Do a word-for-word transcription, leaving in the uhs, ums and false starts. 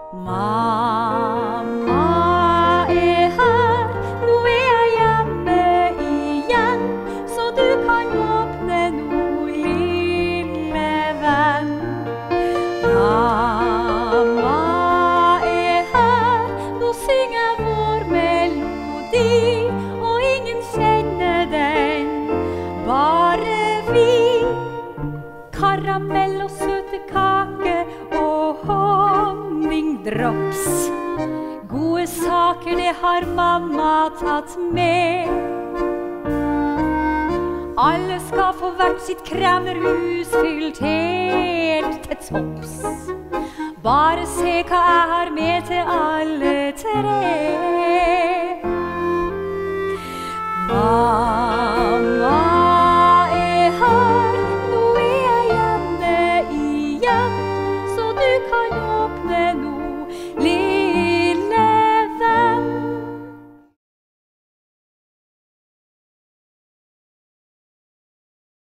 Mamma er her, nå er jeg hjemme igjen, så du kan åpne nå, lille venn. Mamma er her, nå synger vår melodi, og ingen kjenner den, bare vi. Karamell og søte kake og honningdrops. Gode saker, det har mamma tatt med. Alle skal få hvert sitt kremmerhus fylt helt til topps. Bare se hva jeg har med til alle tre. Mamma